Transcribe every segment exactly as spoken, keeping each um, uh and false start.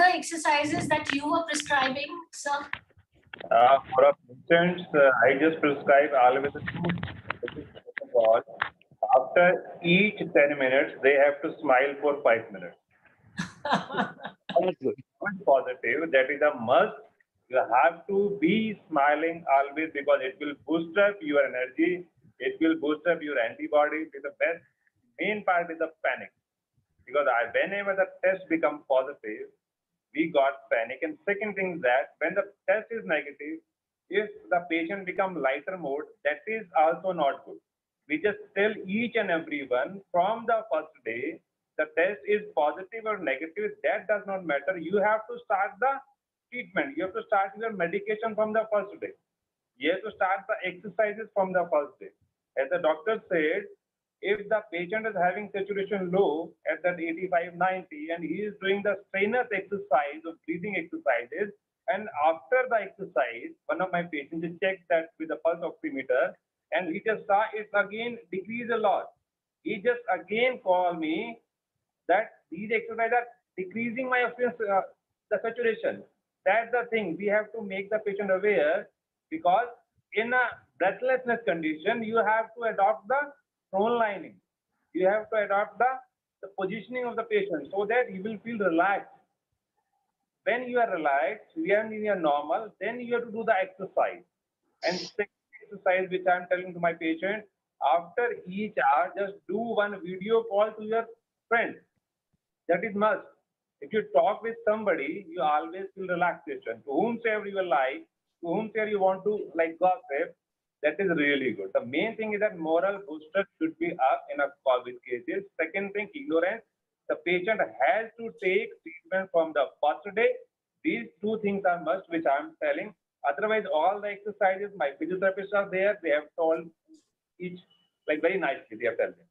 exercises that you were prescribing, sir? Uh, for our patients, uh, I just prescribe always a two. After each ten minutes, they have to smile for five minutes. That's good. Positive, that is a must. You have to be smiling always because it will boost up your energy. It will boost up your antibody. The best main part is the panic because I, whenever the test becomes positive, we got panic. And second thing is that when the test is negative, if the patient become lighter mode, that is also not good. We just tell each and everyone from the first day, the test is positive or negative, that does not matter. You have to start the treatment. You have to start your medication from the first day. You have to start the exercises from the first day. As the doctor said, if the patient is having saturation low at that eighty-five, ninety, and he is doing the strenuous exercise or breathing exercises, and after the exercise, one of my patients checked that with the pulse oximeter, and he just saw it again decrease a lot. He just again called me that these exercises are decreasing my oxygen, uh, the saturation. That's the thing. We have to make the patient aware because in a breathlessness condition, you have to adopt the prone lining. You have to adopt the, the positioning of the patient so that you will feel relaxed. When you are relaxed, when you are normal, then you have to do the exercise. And second exercise which I am telling to my patient, after each hour, just do one video call to your friend. That is must. If you talk with somebody, you always feel relaxation. To whomsoever you like, to whomsoever you want to like gossip, that is really good. The main thing is that moral booster should be up in a COVID cases. Second thing, ignorance. The patient has to take treatment from the first day. These two things are must, which I am telling. Otherwise, all the exercises, my physiotherapists are there. They have told each like very nicely. They have told them.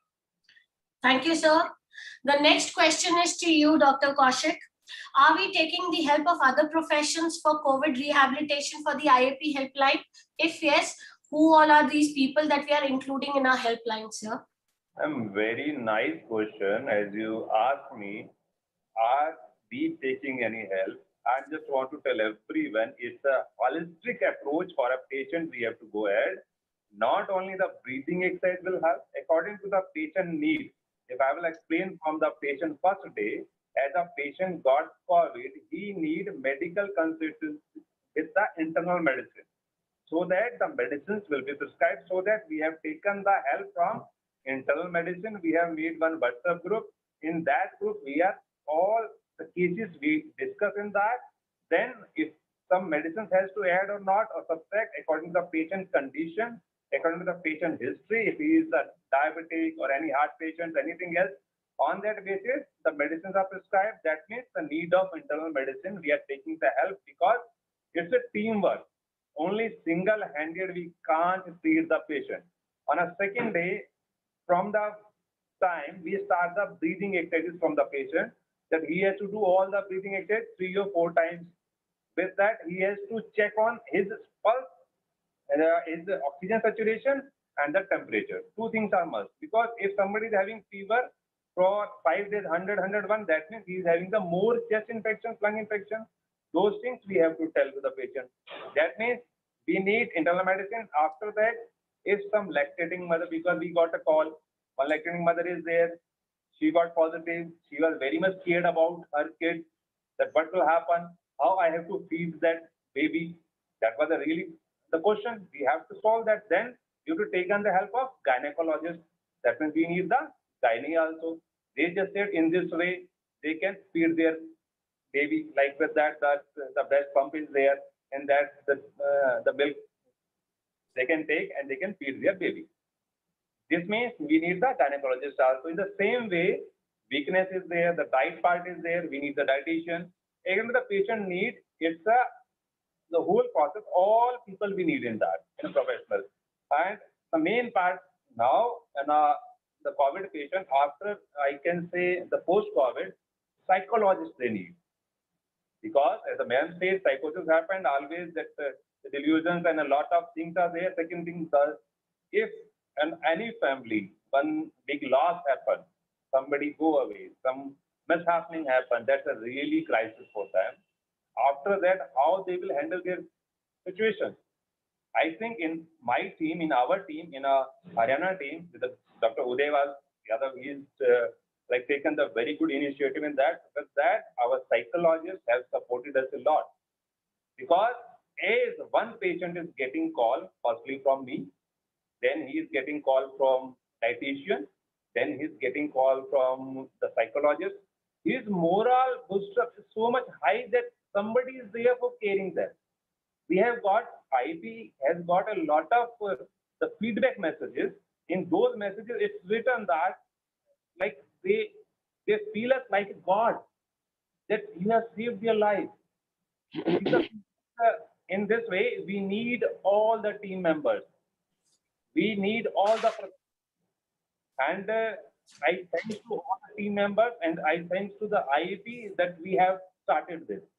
Thank you, sir. The next question is to you, Doctor Kaushik. Are we taking the help of other professions for COVID rehabilitation for the I A P helpline? If yes, who all are these people that we are including in our helpline, sir? Um, very nice question. As you asked me, are we taking any help? I just want to tell everyone it's a holistic approach for a patient. We have to go ahead. Not only the breathing exercise will help, according to the patient need. If I will explain from the patient first day, as a patient got COVID, he need medical consultancy with the internal medicine. So that the medicines will be prescribed, so that we have taken the help from internal medicine. We have made one WhatsApp group. In that group, we are all the cases we discuss in that. Then if some medicines has to add or not or subtract according to the patient condition, according to the patient history, if he is a diabetic or any heart patient, anything else, on that basis, the medicines are prescribed. That means the need of internal medicine, we are taking the help because it's a teamwork. Only single-handed we can't treat the patient. On a second day, from the time we start the breathing exercises from the patient, that he has to do all the breathing exercises three or four times. With that, he has to check on his pulse, uh, his oxygen saturation, and the temperature. Two things are must. Because if somebody is having fever for five days, one hundred, one hundred one, that means he is having the more chest infection, lung infection. Those things we have to tell to the patient. That means we need internal medicine. After that, if some lactating mother, because we got a call, one lactating mother is there, she got positive, she was very much scared about her kid, that what will happen, how I have to feed that baby. That was a really the question. We have to solve that. Then you have to take on the help of gynecologist. That means we need the gynae also. They just said in this way they can feed their baby, like with that, that the breast pump is there, and that the uh, the milk they can take and they can feed their baby. This means we need the gynecologist also. In the same way, weakness is there, the diet part is there, we need the dietitian. Again, the patient need, it's a the whole process, all people we need in that, in a professional. And the main part now, and uh, the COVID patient, after I can say the post-COVID, psychologists they need. Because as a man says, psychosis happened, always that uh, the delusions and a lot of things are there. Second thing, does if in any family, one big loss happens, somebody go away, some mishappening happen, that's a really crisis for them. After that, how they will handle their situation. I think in my team, in our team, in a Haryana team, with the, Doctor Uday was the other, he's uh, like taken the very good initiative in that, because that our psychologists have supported us a lot. Because as one patient is getting call, firstly from me, then he is getting call from dietitian, then he's getting call from the psychologist. His moral booster is so much high that somebody is there for caring them. We have got, I P has got a lot of uh, the feedback messages. In those messages, it's written that like they they feel us like a God, that you have saved their life. Because, uh, in this way, we need all the team members. We need all the and uh, I thanks to all the team members and I thanks to the I A P that we have started this.